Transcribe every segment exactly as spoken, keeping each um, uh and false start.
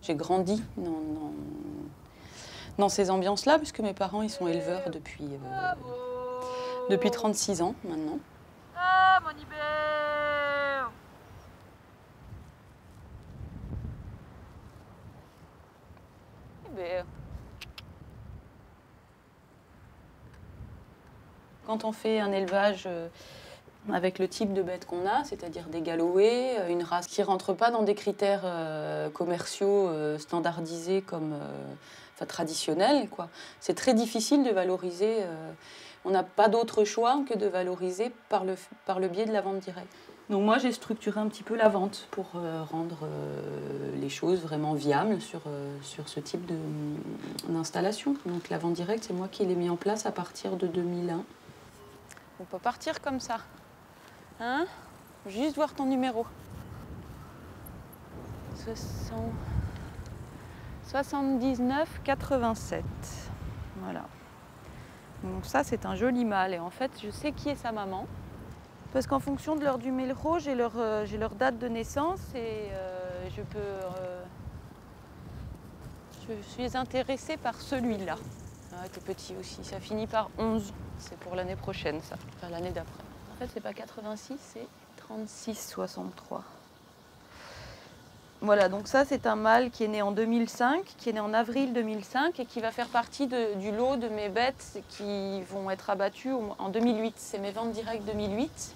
J'ai grandi dans, dans, dans ces ambiances-là, puisque mes parents ils sont éleveurs depuis, euh, depuis trente-six ans maintenant. Ah, mon Ibé! Quand on fait un élevage euh, avec le type de bête qu'on a, c'est-à-dire des Galloway, euh, une race qui ne rentre pas dans des critères euh, commerciaux euh, standardisés comme euh, enfin, traditionnels, quoi, c'est très difficile de valoriser. Euh, on n'a pas d'autre choix que de valoriser par le, par le biais de la vente directe. Donc moi, j'ai structuré un petit peu la vente pour euh, rendre euh, les choses vraiment viables sur, euh, sur ce type d'installation. Donc la vente directe, c'est moi qui l'ai mis en place à partir de deux mille un. On peut partir comme ça. Hein? Juste voir ton numéro. soixante-dix-neuf quatre-vingt-sept. Voilà. Donc ça, c'est un joli mâle. Et en fait, je sais qui est sa maman. Parce qu'en fonction de leur numéro, j'ai leur, euh, j'ai leur date de naissance et euh, je peux... Euh, je suis intéressée par celui-là. Ah, t'es petit aussi. Ça finit par onze. C'est pour l'année prochaine, ça. Enfin, l'année d'après. En fait, c'est pas quatre-vingt-six, c'est trente-six soixante-trois. Voilà, donc ça, c'est un mâle qui est né en deux mille cinq, qui est né en avril deux mille cinq et qui va faire partie de, du lot de mes bêtes qui vont être abattues en deux mille huit. C'est mes ventes directes deux mille huit.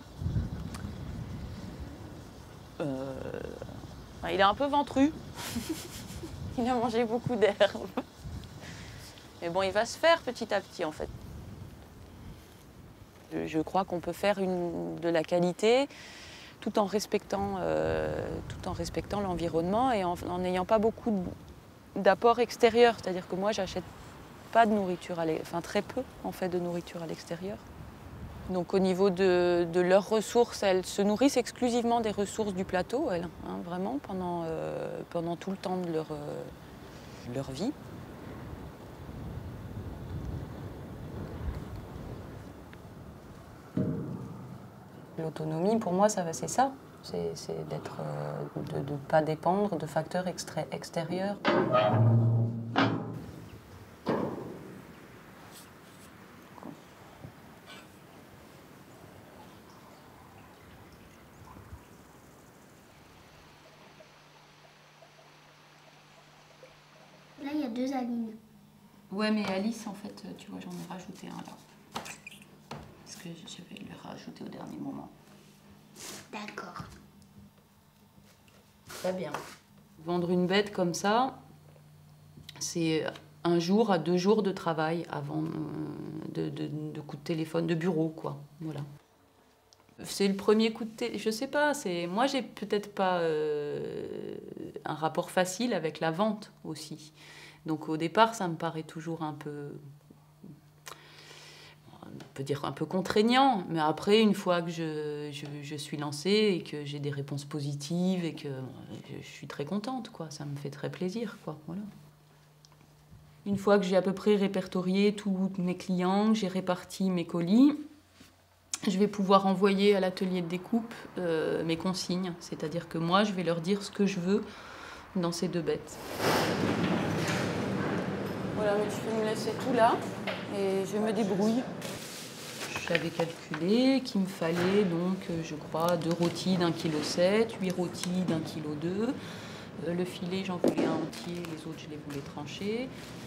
Euh... Il est un peu ventru. Il a mangé beaucoup d'herbe. Mais bon, il va se faire petit à petit, en fait. Je, je crois qu'on peut faire une, de la qualité tout en respectant, euh, tout en respectant l'environnement et en n'ayant pas beaucoup d'apports extérieurs. C'est-à-dire que moi, j'achète pas de nourriture, à enfin très peu, en fait, de nourriture à l'extérieur. Donc au niveau de, de leurs ressources, elles se nourrissent exclusivement des ressources du plateau, elles, hein, vraiment, pendant, euh, pendant tout le temps de leur, euh, leur vie. L'autonomie, pour moi, ça, c'est ça. C'est d'être, euh, de ne pas dépendre de facteurs extra extérieurs. Là, il y a deux Aline. Ouais, mais Alice, en fait, tu vois, j'en ai rajouté un là. Parce que je vais le rajouter au dernier moment. D'accord. Très bien. Vendre une bête comme ça, c'est un jour à deux jours de travail avant de, de, de coup de téléphone, de bureau, quoi. Voilà. C'est le premier coup de téléphone, je sais pas, c'est... Moi, j'ai peut-être pas euh, un rapport facile avec la vente aussi. Donc au départ, ça me paraît toujours un peu... On peut dire un peu contraignant, mais après, une fois que je, je, je suis lancée et que j'ai des réponses positives et que je, je suis très contente, quoi. Ça me fait très plaisir, quoi. Voilà. Une fois que j'ai à peu près répertorié tous mes clients, j'ai réparti mes colis, je vais pouvoir envoyer à l'atelier de découpe euh, mes consignes. C'est-à-dire que moi, je vais leur dire ce que je veux dans ces deux bêtes. Voilà, mais tu peux me laisser tout là et je me débrouille. J'avais calculé qu'il me fallait donc, je crois, deux rôtis d'un kilo sept, huit rôtis d'un kilo deux. Euh, le filet, j'en voulais un entier, les autres, je les voulais trancher.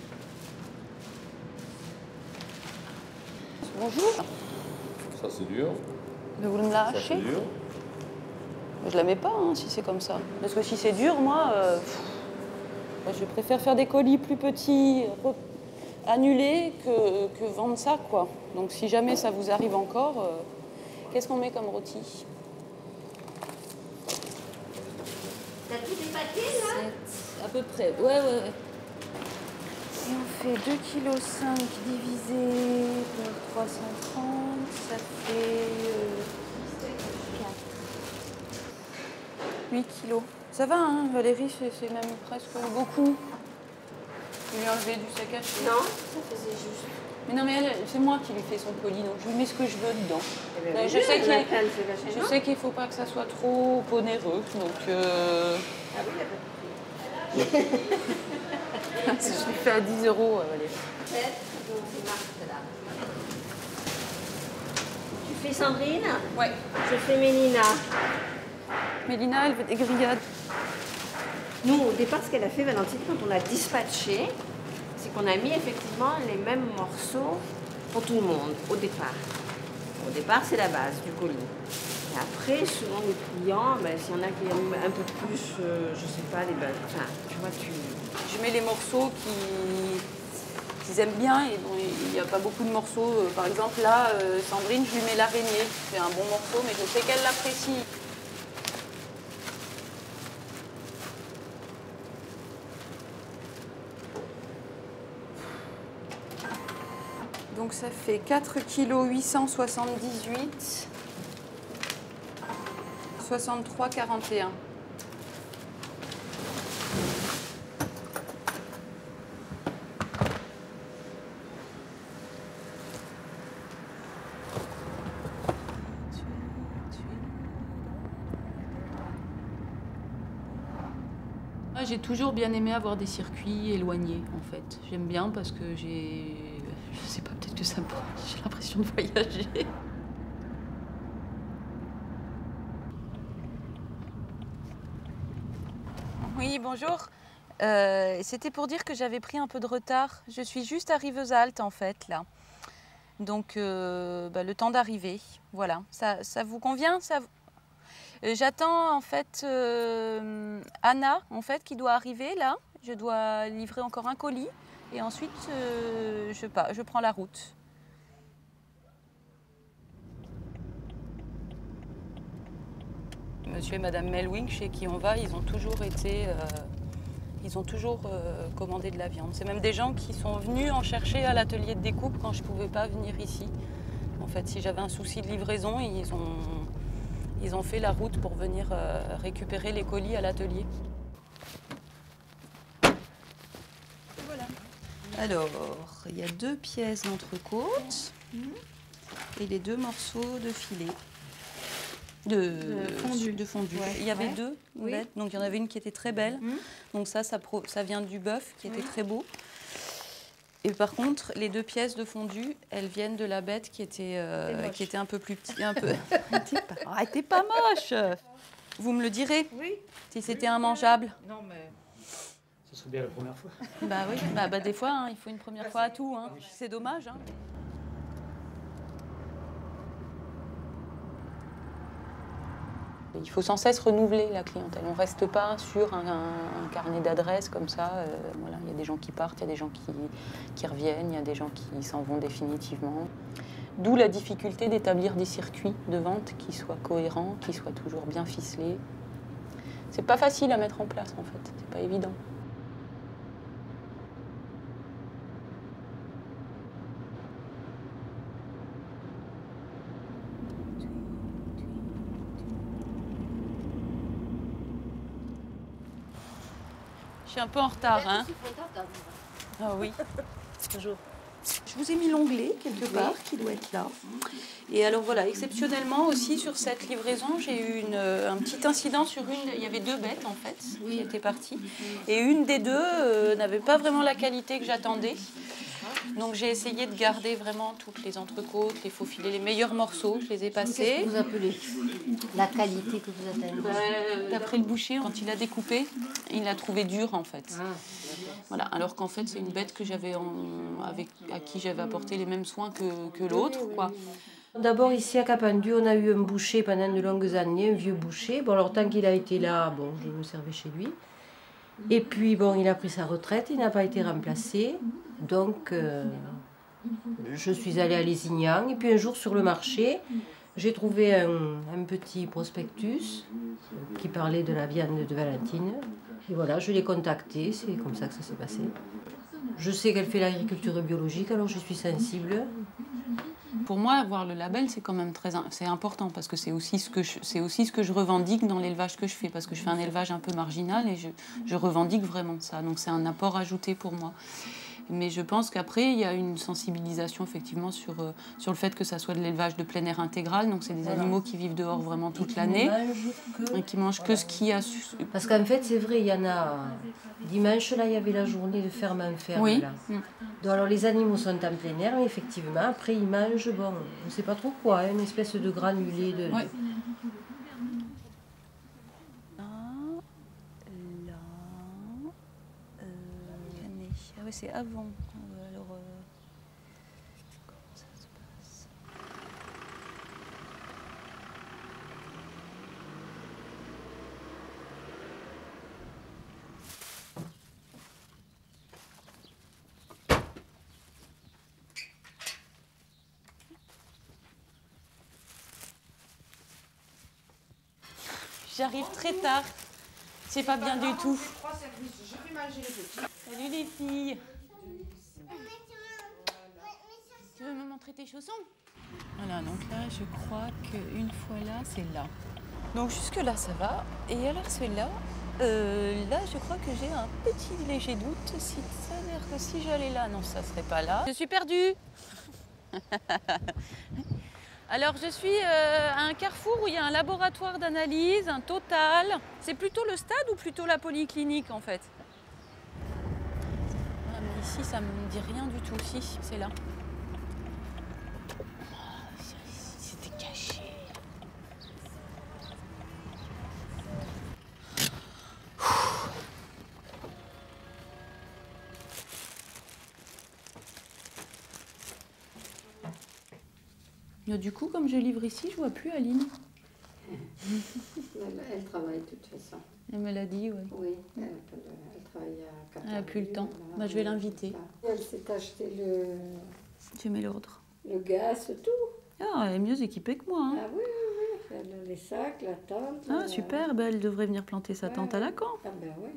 Bonjour. Ça, c'est dur. Mais vous me l'arrachez? Ça, c'est dur. Je la mets pas, hein, si c'est comme ça. Parce que si c'est dur, moi, euh, pff, je préfère faire des colis plus petits, annulés, que, que vendre ça, quoi. Donc si jamais ça vous arrive encore, euh, qu'est-ce qu'on met comme rôti? T'as tous les paquets, là? À peu près, ouais, ouais, ouais. Et on fait deux virgule cinq kilos divisé par trois cent trente, ça fait euh, huit kilos. Ça va, hein, Valérie, c'est même presque beaucoup. Je lui ai enlevé du sac à chier. Non, ça faisait juste. Mais non, mais elle, c'est moi qui lui fais son colis, donc je lui mets ce que je veux dedans. Eh bien, je sais qu'il je sais qu'il ne faut pas que ça soit trop onéreux, donc... Euh... Ah oui, il y a pas de... Je l'ai fait à dix euros, Valérie. C'est Marthe, là. Tu fais Sandrine? Ouais. Je fais Mélina. Mélina, elle veut des grillades. Nous, au départ, ce qu'elle a fait, Valentine, quand on a dispatché, c'est qu'on a mis effectivement les mêmes morceaux pour tout le monde, au départ. Au départ, c'est la base du colis. Et après, selon les clients, ben, s'il y en a qui aiment un peu plus, euh, je sais pas, les bases. Enfin, tu vois, tu... Je mets les morceaux qui qu'ils aiment bien et dont il n'y a pas beaucoup de morceaux. Par exemple, là, euh, Sandrine, je lui mets l'araignée. C'est un bon morceau, mais je sais qu'elle l'apprécie. Donc ça fait quatre kilos huit cent soixante-dix-huit, soixante-trois quarante et un. J'ai toujours bien aimé avoir des circuits éloignés, en fait. J'aime bien parce que j'ai... Je sais pas, peut-être que ça me... J'ai l'impression de voyager. Oui, bonjour. Euh, C'était pour dire que j'avais pris un peu de retard. Je suis juste à Rivesaltes, en fait, là. Donc, euh, bah, le temps d'arriver. Voilà. Ça, ça vous convient ça... J'attends en fait euh, Anna en fait qui doit arriver là. Je dois livrer encore un colis et ensuite euh, je, pas, je prends la route. Monsieur et Madame Melwing chez qui on va, ils ont toujours été, euh, ils ont toujours euh, commandé de la viande. C'est même des gens qui sont venus en chercher à l'atelier de découpe quand je ne pouvais pas venir ici. En fait, si j'avais un souci de livraison, ils ont Ils ont fait la route pour venir euh, récupérer les colis à l'atelier. Voilà. Alors, il y a deux pièces d'entrecôte et les deux morceaux de filet. De, de fondu. De fondu. Ouais. Il y avait Ouais. deux Oui. bêtes, donc il y en avait une qui était très belle. Mmh. Donc ça, ça, pro, ça vient du bœuf qui était Oui. très beau. Et par contre, les deux pièces de fondu, elles viennent de la bête qui était, euh, qui était un peu plus petite. Un peu... Arrêtez pas, arrêtez pas moche. Vous me le direz Oui. si c'était immangeable. Non, mais... Ce serait bien la première fois. Bah oui, bah, bah, des fois, hein, il faut une première fois à tout. Hein. C'est dommage. Hein. Il faut sans cesse renouveler la clientèle. On ne reste pas sur un, un, un carnet d'adresses comme ça. Euh, voilà. Il y a des gens qui partent, il y a des gens qui, qui reviennent, il y a des gens qui s'en vont définitivement. D'où la difficulté d'établir des circuits de vente qui soient cohérents, qui soient toujours bien ficelés. C'est pas facile à mettre en place en fait, c'est pas évident. Je suis un peu en retard, hein? Ah oui, toujours. Je vous ai mis l'onglet quelque part qui doit être là. Et alors voilà, exceptionnellement aussi sur cette livraison, j'ai eu une, un petit incident sur une. Il y avait deux bêtes en fait qui étaient parties. Et une des deux euh, n'avait pas vraiment la qualité que j'attendais. Donc j'ai essayé de garder vraiment toutes les entrecôtes, les faux filets, les meilleurs morceaux. Je les ai passés. Qu'est-ce que vous appelez la qualité que vous attendez? Euh, D'après le boucher, quand il a découpé, il l'a trouvé dur en fait. Ah, Voilà, alors qu'en fait c'est une bête que j'avais en, avec à qui j'avais apporté les mêmes soins que, que l'autre, quoi. D'abord ici à Capendu, on a eu un boucher pendant de longues années, un vieux boucher. Bon alors tant qu'il a été là, bon, je me servais chez lui. Et puis bon, il a pris sa retraite, il n'a pas été remplacé. Donc euh, je suis allée à Lézignan. Et puis un jour sur le marché, j'ai trouvé un, un petit prospectus qui parlait de la viande de Valentine. Et voilà, je l'ai contacté, c'est comme ça que ça s'est passé. Je sais qu'elle fait l'agriculture biologique, alors je suis sensible. Pour moi, avoir le label, c'est quand même très c'est important parce que c'est aussi ce que je, c'est aussi ce que je revendique dans l'élevage que je fais, parce que je fais un élevage un peu marginal et je, je revendique vraiment ça. Donc c'est un apport ajouté pour moi. Mais je pense qu'après, il y a une sensibilisation effectivement sur, euh, sur le fait que ça soit de l'élevage de plein air intégral. Donc c'est des voilà. animaux qui vivent dehors vraiment toute l'année et qui mangent que ce qu'il y a. Parce qu'en fait, c'est vrai, il y en a... Dimanche, là, il y avait la journée de ferme en ferme. Oui. Là. Mm. Donc, alors les animaux sont en plein air, mais effectivement, après ils mangent, bon, on ne sait pas trop quoi, hein, une espèce de granulé de... Oui. Ah oui, c'est avant. Alors, euh... comment ça se passe? J'arrive très tard. C'est pas bien du tout. Salut les filles. Tu veux me montrer tes chaussons? Voilà, donc là, je crois qu'une fois là, c'est là. Donc jusque là, ça va. Et alors celui-là, euh, là, je crois que j'ai un petit léger doute. Si ça a l'air que si j'allais là, non, ça serait pas là. Je suis perdue. Alors je suis euh, à un carrefour où il y a un laboratoire d'analyse, un Total. C'est plutôt le stade ou plutôt la polyclinique en fait? Ah, mais ici ça me dit rien du tout. Si, c'est là. C'était caché. Et du coup, comme je livre ici, je vois plus Aline. Elle travaille de toute façon. Elle me l'a dit, oui. Oui, elle, elle travaille à Qatar. Elle n'a plus le temps. Bah, je vais l'inviter. Elle s'est acheté le... Tu mets l'ordre. Le gaz, tout. Ah, elle est mieux équipée que moi. Hein. Ah oui, oui, oui. Elle a les sacs, la tente. Ah, super. Euh... Bah, elle devrait venir planter sa ouais, tente à Lacan. Ah ben oui.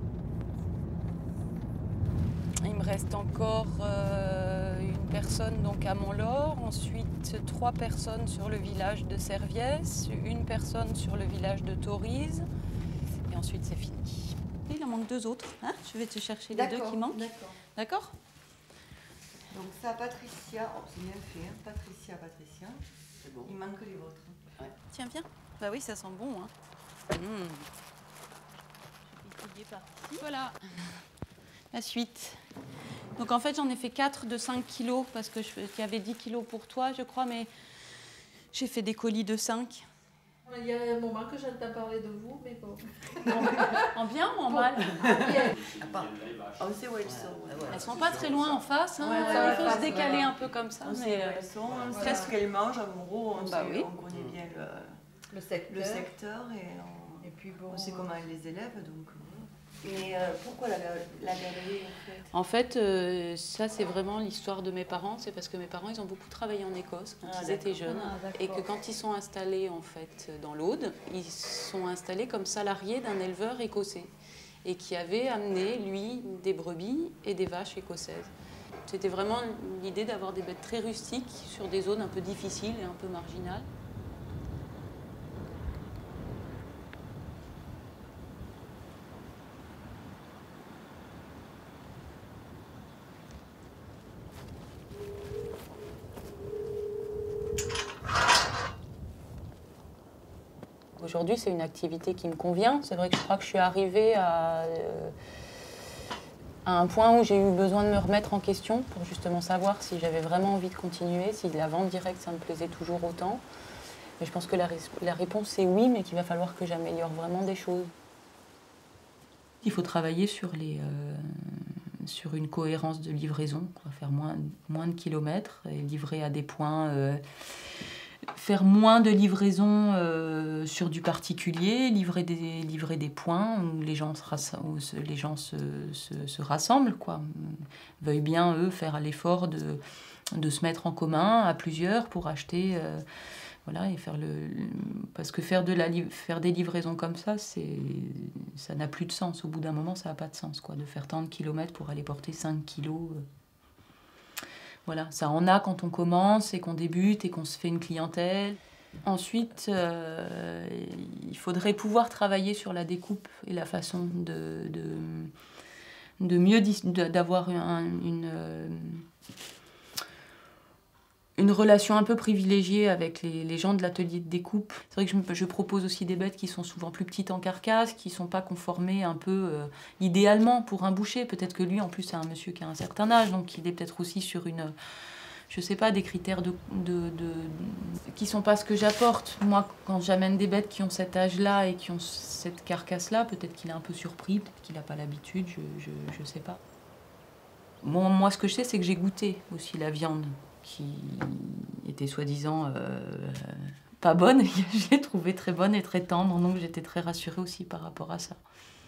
Il me reste encore euh, une personne donc à Montlore, ensuite trois personnes sur le village de Serviès, une personne sur le village de Taurize, et ensuite c'est fini. Et il en manque deux autres, hein? Je vais te chercher les deux qui manquent. D'accord. D'accord. Donc ça, Patricia, oh, c'est bien fait, hein. Patricia, Patricia, c'est bon. Il manque les vôtres. Ouais. Tiens, viens. Bah oui, ça sent bon. Hein. Mmh. Je vais essayer par ici. Voilà. La suite. Donc en fait j'en ai fait quatre de cinq kilos parce que il y avait dix kilos pour toi je crois, mais j'ai fait des colis de cinq. Il y a un moment que j'entends parler de vous, mais bon. En, en bien ou en mal? On sait où elles sont. Elles sont pas très loin en face, hein. Ouais, ouais, ouais, il faut ouais, se décaler ouais. un peu comme ça. On mais sait où elles sont, on sait ce qu'elles mangent, en gros, on, bah sait, oui. on connaît bien le, le, secteur. le secteur et, on, et puis bon, on sait comment elles les élèvent. Donc, mais euh, pourquoi la, la galerie en fait? En fait, euh, ça c'est vraiment l'histoire de mes parents. C'est parce que mes parents ils ont beaucoup travaillé en Écosse quand ah, ils étaient jeunes ah, et que quand ils sont installés en fait dans l'Aude, ils sont installés comme salariés d'un éleveur écossais et qui avait amené lui des brebis et des vaches écossaises. C'était vraiment l'idée d'avoir des bêtes très rustiques sur des zones un peu difficiles et un peu marginales. Aujourd'hui, c'est une activité qui me convient. C'est vrai que je crois que je suis arrivée à, euh, à un point où j'ai eu besoin de me remettre en question pour justement savoir si j'avais vraiment envie de continuer, si la vente directe, ça me plaisait toujours autant. Mais je pense que la, la réponse, c'est oui, mais qu'il va falloir que j'améliore vraiment des choses. Il faut travailler sur, les, euh, sur une cohérence de livraison, quoi, faire moins, moins de kilomètres et livrer à des points... Euh, faire moins de livraisons euh, sur du particulier, livrer des, livrer des points où les gens se, où les gens se, se, se rassemblent, quoi. Veuillent bien, eux, faire l'effort de, de se mettre en commun à plusieurs pour acheter... Euh, voilà, et faire le... Parce que faire, de la, faire des livraisons comme ça, c'est, ça n'a plus de sens. Au bout d'un moment, ça n'a pas de sens, quoi, de faire tant de kilomètres pour aller porter cinq kilos... Euh. Voilà, ça en a quand on commence et qu'on débute et qu'on se fait une clientèle. Ensuite, euh, il faudrait pouvoir travailler sur la découpe et la façon de, de, de mieux d'avoir un, une, une relation un peu privilégiée avec les, les gens de l'atelier de découpe. C'est vrai que je, je propose aussi des bêtes qui sont souvent plus petites en carcasse, qui ne sont pas conformées un peu euh, idéalement pour un boucher. Peut-être que lui, en plus, c'est un monsieur qui a un certain âge, donc il est peut-être aussi sur une... je sais pas, des critères de, de, de, de qui sont pas ce que j'apporte. Moi, quand j'amène des bêtes qui ont cet âge-là et qui ont cette carcasse-là, peut-être qu'il est un peu surpris, peut-être qu'il n'a pas l'habitude, je, je, je sais pas. Bon, moi, ce que je sais, c'est que j'ai goûté aussi la viande qui était soi-disant euh, pas bonne. Je l'ai trouvée très bonne et très tendre, donc j'étais très rassurée aussi par rapport à ça.